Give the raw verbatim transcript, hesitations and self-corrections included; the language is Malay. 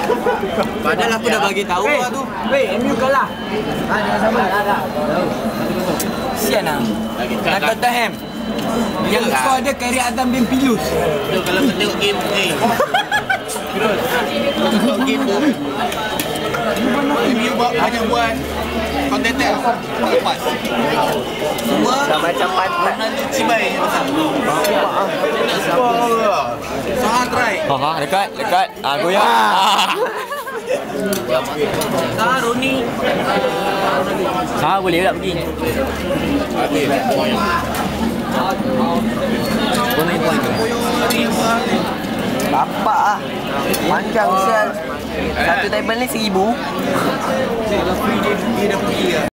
Padahal aku dah bagi tahu lah tu. Weh, M U kalah. Ah, jangan sabar. Ada. Sian ah. Nak Tottenham. Yang kau ada Khairi Adam bin Pilus. Tu kalau kau tengok game ni. Tengok game tu. M U buat hanya buat konten tel. Lepas. Semua Macam pantat. Ronaldo Cibai yang pasang. Salah try. Ha ha, dekat, dekat. Ah, goyang. Ah. Salah Roni. Ha, boleh tak pergi? Bapak ah. Panjang sel. Satu table ni seribu. Dia dah pergi lah.